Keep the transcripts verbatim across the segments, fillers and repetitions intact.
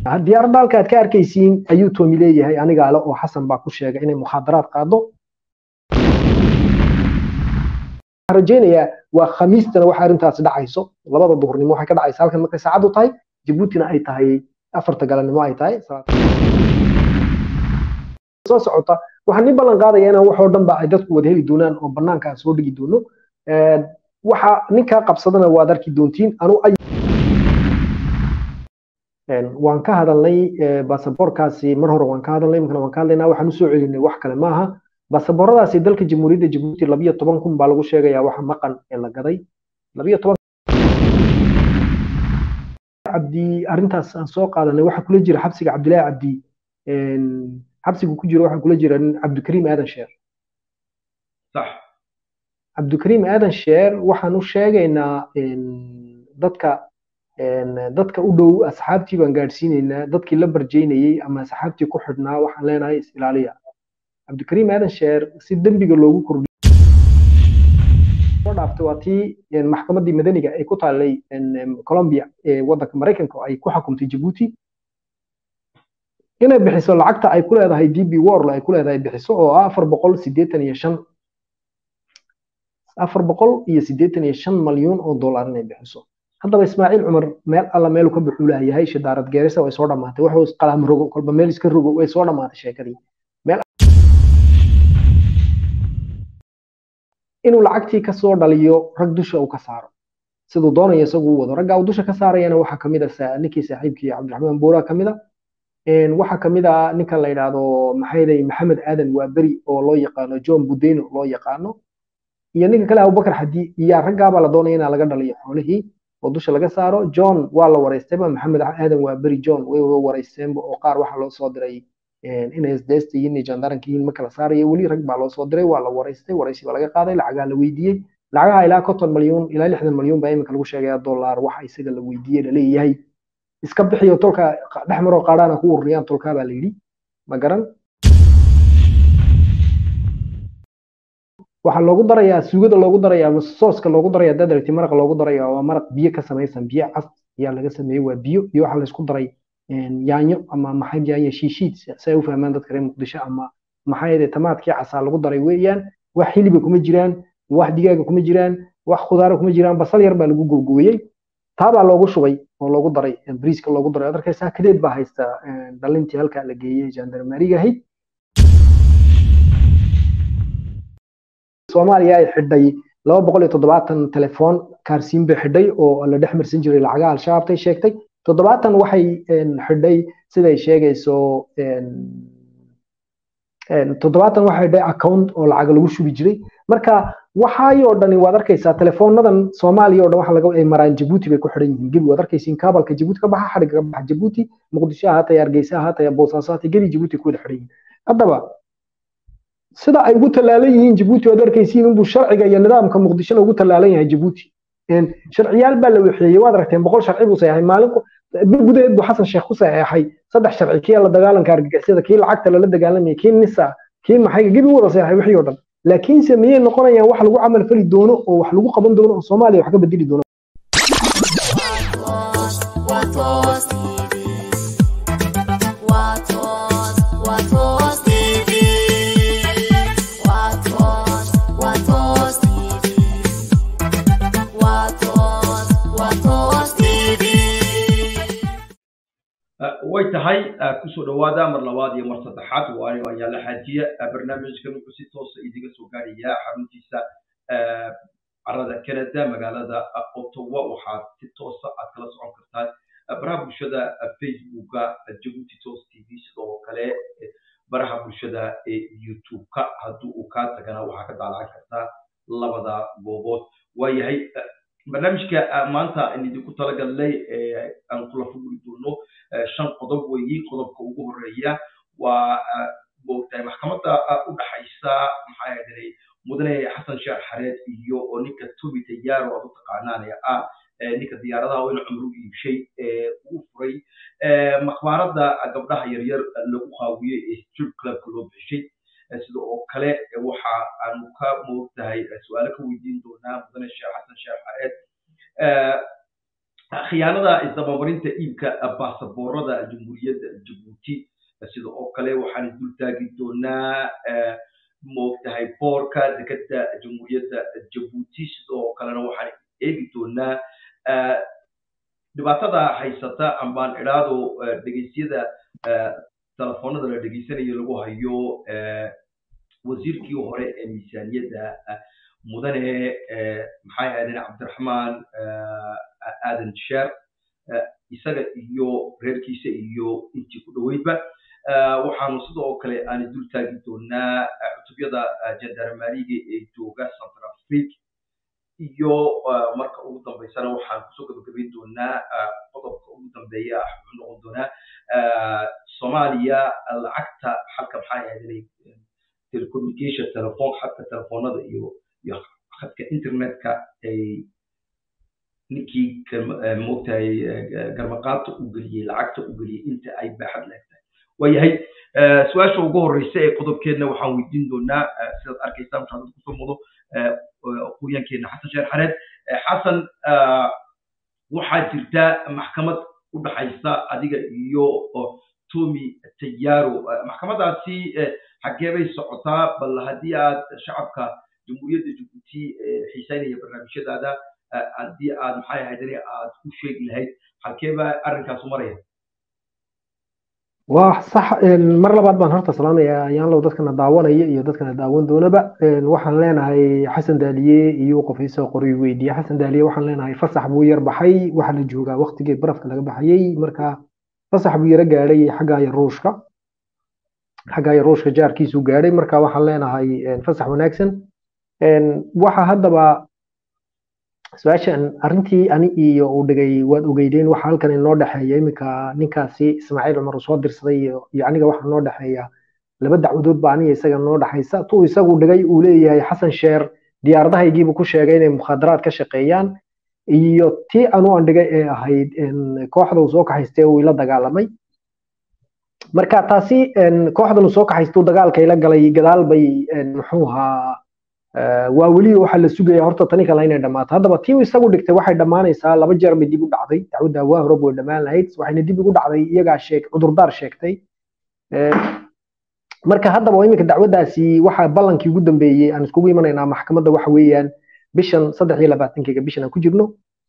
haddii ardaalka aad ka arkaysiin ayuu toomi leeyahay aniga ale oo xasan baa ku sheegay inay muxaadaraad qaado rajaynayaa waa khamiistana waxa arintaas dhacayso labada duhurnimo waxay ka dhacaysaa halkan markay saacadu tahay Djibouti-na ay tahay afarta galabnimo ay tahay soo socota waxaan ni ballan qaadayaa inaan wax oo dhan ba ay dadku wada heli doonaan oo banaanka soo dhigi doono ee waxa ninka qabsadana waa darki doontiin anu ay een waan ka hadalnay baasaboorkaasi mar hore waan ka hadalnay markaan waan ka hadlaynaa waxaan u soo celinay wax kale maaha baasabooradaasi dalka Jamhuuriyadda Djibouti laba iyo toban kun baa lagu sheegayaa waxa maqan ee la gaday laba iyo toban abdi arintaas aan soo qaadanay waxa kula jira xabsiga Cabdilaahi Abdi een xabsigu ku jiro waxa kula jira Cabdikariim Aadan Sheer صح Cabdikariim Aadan Sheer waxaan u sheegaynaa in dadka in dadka u dhow asxaabtii baan gaarsiinaynaa dadkii la barjeynayay ama asxaabtii ku xidhnaa waxaan leenahay is ilaaliya Cabdikariim Aadan Sheer si dambiga loogu kordhiyo dhaaftay waatii in maxkamaddii madaniga ay ku taalay in Colombia ee wadanka Mareykanka ay ku xukuntay Djibouti inay bixiso lacagta ay ku leedahay D B World ay ku leedahay bixiso oo afar boqol siddeetan iyo shan afar boqol siddeetan iyo shan malyan oo dollar inay bixiso haddaba Ismaaciil Cumar meel alla meel ka buxulaa yahay shidaarad geerisa way soo dhamaatay wuxuu qalam rogo kolba meel iska rogo way soo dhamaatay sheekadii meel inuu lacagtii ka soo dhaliyo rag dusha uu ka saaro sidoo doonaya isagu wado ragga uu dusha ka saarayana waxa kamid ah ninkii saaxiibkii Cabdiraxmaan Buura kamid ah een waxa kamid ah ninka la yiraahdo maxayday Maxamed Aadan waa bari oo loo yaqaano John Budeno loo yaqaano iyo ninka kale Abu Bakar Xadi iyo ragga baa la doonaya in laga dhaliyo xoolihii oo dusha laga saaro John waa la wareystay Maxamed Aadan waa bari John way wada wareysteen oo qaar waxa loo soo diray in ay isdeesteen in jandarankiin ma kala saarayo wali rag baa loo soo diray waa la wareystay wareysi baa laga qaaday lacagaha la weydiiyay lacagaha ilaa konton malyan ilaa lixdan malyan baa imika lagu sheegay dollar waxa isaga la weydiiyay la leeyahay iska bixiyo tolka dhaxmar oo qaadana ku ururiyaan tolka baa la yiri ma garan waxa loogu darayaa suugada loogu darayaa sooska loogu darayaa dadarti maraq loogu darayaa waa maraq biyo ka samaysan biyo cas ayaa laga sameeyay waa biyo iyo waxa la isku daray yaanyo ama maxay yaanyo shiishiid say u fahmaan dadka reer Muqdisho ama maxay ee tamaadkii casa lagu daray weeyaan wax hilib kuma jiraan wax digaaga kuma jiraan wax khudaar kuma jiraan basal yar baa lagu gurguriyay taaba loogu shubay oo loogu daray briiska loogu daray adarkaysa kadeed baa haysta dhalintii halka la geeyay jandarmeriga ahayd Soomaaliya ay xidhay laba boqol iyo toddobaatan telefoon kaarsiin bay xidhay oo la dhaxmarsan jiray lacagaha al-shabaabtay sheegtay toddobaatan waxay xidhay siday sheegayso toddobaatan waxay xidhay account oo lacag lagu shubi jiray marka waxaayoo dhani waad arkaysaa telefoonadan Soomaaliya oo dhan waxa laga ay maraan Djibouti bay ku xiran yihiin gib waad arkaysiin kaabalka Djibouti ka baxa xariga ka baxa Djibouti Muqdisho haata Hargeysa haata Boosaaso haata geli Djibouti ku xiran yihiin haddaba sida ay ugu talaalan yihiin Djibouti waad arkaysiin inuu sharciga iyo nidaamka Muqdisho ugu talaalan yahay Djibouti in sharciyaal baa la wixiyay waad aragteen boqol sharci buu sayahay maalin gudaheed buu Xasan Sheekh ku sayahay saddex sharci kii la dagaalanka argagixisada kii lacagta la dagaalamay kii nisa kii maxay gibi wada sayahay wixii oo dhan laakiin sameeyay noqonayaan wax lagu amal fali doono oo wax lagu qaban doono oo Soomaaliya wax ka bedeli doono way tahay kusoo dhawaada mar labaad iyo mar saddexaad waani ayaa la xajiya barnaamijkan wuxuu si toos ah idiga soo gaaraya xaruntiisa carada Canada magaalada Ottawa waxaad si toos ah aad kala socon kartaan baraha bulshada Facebook-ka Djibouti Toos T V sidoo kale baraha bulshada ee YouTube-ka hadduu uu ka tagana waxaa ka daalan kartaa labada goobood waayahay barnaamijka maanta idinku talagalay aan kula fudud doono shan qodob weeyi qodobka ugu horeeya waa boogtay maxkamadda u dhaxaysa maxay ahayd mudane Xasan Sheekh Xareed iyo ninka Tobi Tayaaro oo taqaanaan ah ninka diyaaradaha weyn cumru iibshay ee uu furay maqbarada gabdhaha yar yar lagu qaawiyay ee strip club loo bixiyay sidoo kale waxa aan ka moogtahay su'aalo ka weydiin doonaa mudane Xasan Sheekh Xareed khiyaanada isdabamarinta iibka baasaboorada jamhuuriyadda Djibouti sidoo oo kale waxaan dul taagi doonaa moogtahay boorka dekada jamhuuriyadda Djibouti sidoo kalena waxaan eegi doonaa dhibaatada haysata ambaan iraado dhageysyada telefoonada la dhageysanayo lagu hayo wasiirkii hore ee miisaaniyadda mudane maxay ahaydeen Cabdiraxmaan aadan sheer isaga iyo reerkiisa iyo intii ku dhaweydba waxaanu sidoo kale aan dul taagi doonaa cutubiyada jandarmeriga ee jooga Central Africa iyo marka ugu dambeysana waxaan kusoo gabagabayn doonaa qodobka ugu dambeeya wuxuu noqon doonaa Soomaaliya lacagta halka maxay ahaydeen telecommunication telefoon xataa telefoonada iyo iyo khadka internetka ay ninkii moogtahay garmaqaadta u geliyay lacagta u geliyay inta ay baaxad leedahay wayahay su'aasha ugu horeysa ee qodobkeedna waxaan weydiin doonaa sidaad arkaysaan waxaan ku soo mudo qoyankeena Xasan Sheer Xareed Xasan waxaa jirta maxkamad u dhaxaysa adiga iyo Tomi Tayaro maxkamadaasi xagee bay socotaa bal haddii aad shacabka jamhuuriyadda Djibouti xiisaynaya barnaamijyadaada haddii aad maxay ahaydeen aad ku sheegi lahayd halkeeba arrinkaas maraya waa sax mar labaad baan horta salaamayaa ayaan loo dadkana daawanaya iyo dadkana daawan doonaba waxaan leenahay Xasan Daaliye iyo qofayso qori weydiye Xasan Daaliye waxaan leenahay fasax buu yar baxay waxa la joogaa waqtigii barafka laga baxayay marka fasax buu yar gaaray xagga Ruushka xagga Ruushka jaarkiisu gaaray marka waxaan leenahay fasax wanaagsan waxa haddaba su'aashan arrintii ani iyo u dhigay waad ogeydeen waxa halkan inoo dhaxeeya imika ninkaasi Ismaaciil Umar soo dirsaday iyo aniga waxa noo dhaxeeya laba dacwadood baa aniga isaga noo dhaxaysa tuu isagu dhigay uu leeyahay Xasan Sheer diyaaradahaygii ku sheegay inay mukhadaraad ka shaqeeyaan iyo tii anu aan dhigay ee ahayd kooxda uu soo kaxaystay uu ila dagaalamay marka taasi kooxdan uu soo kaxaystay dagaalka ila galay gadaal bay muxuu ahaa waa wali waxa la sugaya horta tani kale inay dhamaato haddaba tii isagu dhigtay waxay dhamaanaysaa laba jeer bay dib u dhacday dacwadda waa hore way dhamaan lahayd waxayna dib ugu dhacday iyaga sheeg cudurdaar sheegtay marka haddaba imika dacwaddaasi waxa ballankii ugu dambeeyay aan iskugu imanaynaa maxkamadda waxa weeyaan bishan saddex iyo labaatankiga bishan aan ku jirno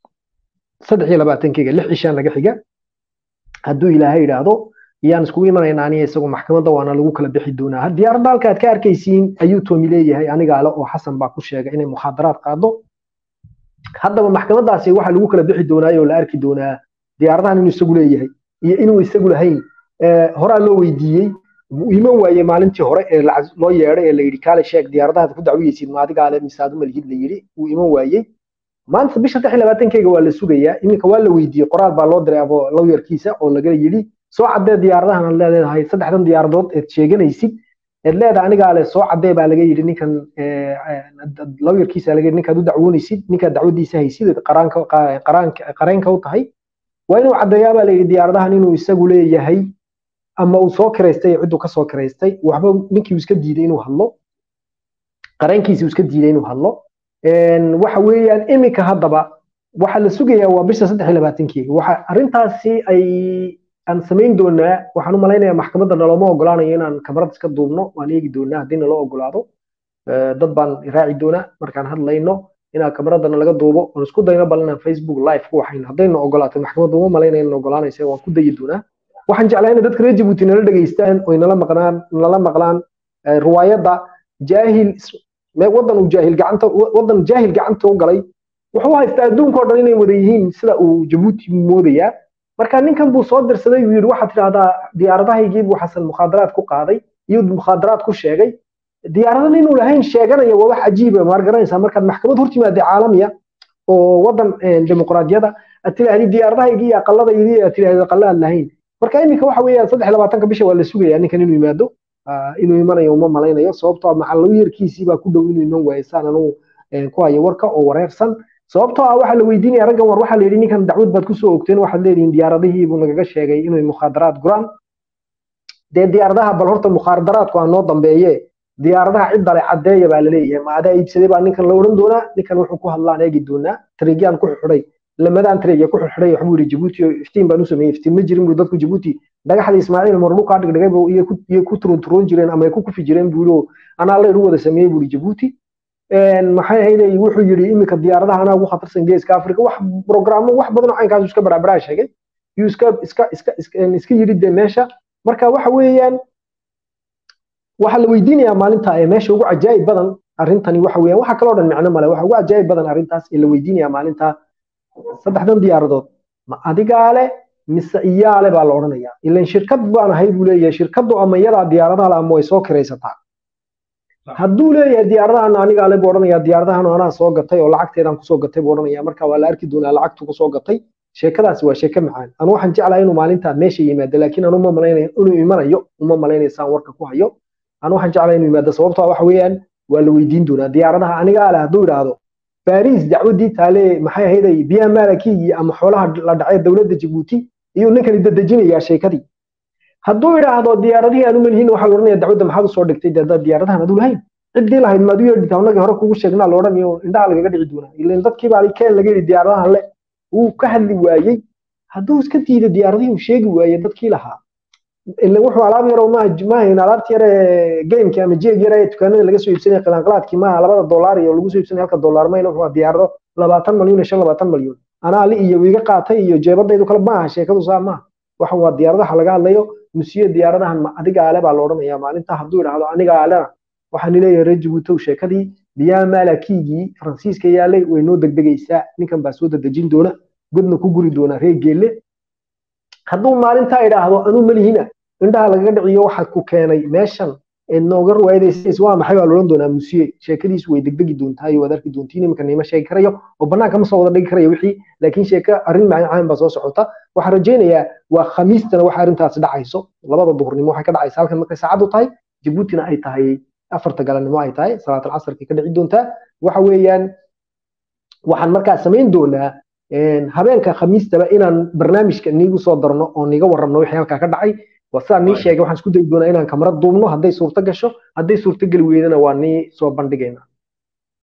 saddex iyo labaatankiga lix cishaan laga xiga hadduu ilaahay yiraahdo yaan iskugu imanaynaa aniga isagu maxkamadda waana lagu kala bixi doonaa diyaaradda halka aad ka arkaysiin ayuu Tomi leeyahay aniga ale oo Xasan baa ku sheegay inay mukhadaraad qaado haddaba maxkamaddaasi waxa lagu kala bixi doonaa oo la arki doonaa diyaaradahan inuu isagu leeyahay iyo inuu isagu lahayn hore loo weydiiyay iman waaye maalintii hore ee loo yeeray ee la yiri kale sheeg diyaaradaha ku dacwiyaysid ma adiga ale misaadu malihid la yiri uu iman waayay maanta bisha saddex iyo labaatankiga waa la sugayaa iminka waa la weydiiyay qoraal baa loo diray abo lawyerkiisa oo laga yiri soo cadee diyaaradahan aad leedahay saddexdan diyaaradood ee sheeganaysid ee leedahay aniga ale soo cadee baa laga yiri ninkan lawyerkiisa laga yiri ninka u dacwoonaysid ninka dacwadiisa haysid qaranka qaranka qaranka u tahay waa inuu cadeeyaa baa la yiri diyaaradahan inuu isagu leeyahay ama uu soo kireystay ciduu ka soo kireystay waxba ninkii iska diiday inuu hadlo qarankiisa iska diiday inuu hadlo een waxa weeyaan imika haddaba waxa la sugayaa waa bisha saddex iyo labaatankiga waxa arintaasi ay aan sameyn doonaa waxaan u maleynayaa maxkamadda nalama ogolaanayo inaan kamarad iska duubno waan eegi doonaa haddii nala ogolaado dad baan raaci doonaa markaan hadlayno inaan kamaradana laga duubo aan isku dayno bal inaan Facebook live ku waxayna haddayna ogolaato maxkamadda uma maleynayo inaan ogolaanayso waan ku dayi doonaa waxaan jeclahay in dadka reer Djibouti nala dhageystaan oo nala maqnaan nala maqlaan riwaayada jaahil ma wadan uu jaahil gacanta wadan jaahil gacanta u galay wuxuu haystaa adduunka oo dhan inay wada yihiin sida uu Djibouti moodaya marka ninkan buu soo dirsaday uu yiri waxa tiraahdaa diyaaradahaygii buu Xasan mukhadaraad ku qaaday iyo mukhadaraad ku sheegay diyaaradahan inuu lahayn sheeganaya waa wax cajiib ah margaranaysa marka maxkamad hortimaada caalamiya oo wadan dimuqraadiyada atiraahdi diyaaradahaygii aqalada yiri atiraahdi aqalada lahayn marka imika waxa weeyaan saddex iyo labaatanka bisha waa la sugayaa ninkan inuu yimaado inuu imanayo uma malaynayo sababtoo ah maxaa lagu yarkiisii baa ku dhow inuu iman waaysan anuu ku hayo warka oo wareersan sababtoo ah waxa la weydiinaya raggan war waxa la yiri ninkan dacwad baad ku soo ogteen waxa leeyihiin diyaaradihii buu nagaga sheegay inuu mukhadaraad guraan de diyaaradaha bal horta mukhadaraadku aan noo dambeeyay diyaaradaha cid dale cadeeya baa la leeyahay ma adaa iibsaday baa ninkan la oran doonaa ninkan wuxuu ku hadlaan eegi doonaa tariiqan ku xidhay lamadaan tareeya ku xirxiray waxa uu yiri Djibouti iftiin baan u sameeyay iftiin ma jirin buu dadku Djibouti dhagaxda Ismaaciil Marlu ka dhigay buu iyo ku iyo ku turun turun jireen ama ku kufi jireen buu ana la wada sameeyay buu Djibouti een maxay ahayd wuxuu yiri imika diyaaradaha ana ugu khatarsan geeska Afrika wax programmo wax badan oo aynkaas iska baraabara sheegay iyo iska iska iska iska yiri de meesha marka waxa weeyaan waxa la weydiinayaa maalinta ay meesha ugu cajaa'ib badan arintani waxa weeyaan waxa kale oo dhan macno male waxa ugu cajaa'ib badan arintaas ee la weydiinayaa maalinta saddexdan diyaaradood ma adigaale mise iyaale baa la oranayaa ilaan shirkad baan ahay buu leeyahay shirkadu ama yada diyaaradaha ama way soo kireysataa hadduu leeyahay diyaaradahan anigaale buu oranayaa diyaaradahan anaa soo gatay oo lacagteedan ku soo gatay buu oranayaa marka waa la arki doonaa lacagtu ku soo gatay sheekadaasi waa sheeko macaan anu waxaan jeclahay inuu maalinta meesha yimaado laakiin anu ma malaynayo inuu imanayo uma malaynaysaan warka ku hayo anu waxaan jeclahay inuu yimaado sababtoo waxa weeyaan waa la weydiin doonaa diyaaradaha anigaale hadduu idhaahdo Paris dacwadii taale maxay ahayd biya malakii ama xoolaha la dhacay dawladda Djibouti iyo ninkani dadajinaya sheekadii hadduu yiraahdo diyaaradihii aanu malhiin waxa la oranayaa dacwadda maxaad soo dhigtay dad diyaaradahan aad u lahayn cidii lahayd maad u yeedhitay anaga hore kugu sheegnaa la oranayo indhaha lagaga dhici doona ilaa dadkii baa keen laga yiri diyaaradahan le uu ka hadli waayay hadduu iska diido diyaaradihii uu sheegi waayay dadkii lahaa إلا وحنا على أبيض وما ما هنا على أبتير جيم كام جي جرا تكلم اللي جسوا يبسني قلانقلات كي ما على بعض الدولار يقولوا جسوا يبسني هالك الدولار ما يلوحوا دياره لبعتن مليون إن شاء الله لبعتن مليون أنا علي يويجا قاطع يجيب ده يدخل ما شيء كذا صار ما وحوا دياره ده حلقة الله يو مسيء دياره ده هم أديك على بالورم يا مال أنت حضور هذا أنا على وحني يرجع بتو شيء كذي بيا مالكيجي فرانسيس كي يالي وينو دق دق يساء نكمل بسود الدجين دونا قدنا كوجري دونا هي جيلة hadduu maalinta idhaahdo anuu malihiina indhaha lagaga dhiciyo waxa ku keenay meeshan inooga ruwaayadaysay waa maxay baa loolan doonaa musiye sheekadiisu way degdegi doontaa iyo wada arki doontiin imika niima sheegi karayo oo banaanka ma soo wada dhigi karayo wixii laakiin sheeka arrin macaan baa soo socota waxaan rajaynayaa waa khamiistana waxa arrintaas dhacayso labada duhurnimo waxay ka dhacaysaa halkan markay saacadu tahay Djiboutina ay tahay afarta galabnimo ay tahay salaatul casrki ka dhici doontaa waxa weeyaan waxaan markaa samayn doonaa habeenka khamiistaba inaan barnaamijka niigu soo darno oo niga warramno wixii halka ka dhacay wasaa nii sheegay waxaan isku day doonaa inaan kamarad duubno hadday suurto gasho hadday suurto gali weydana waa nii soo bandhigayna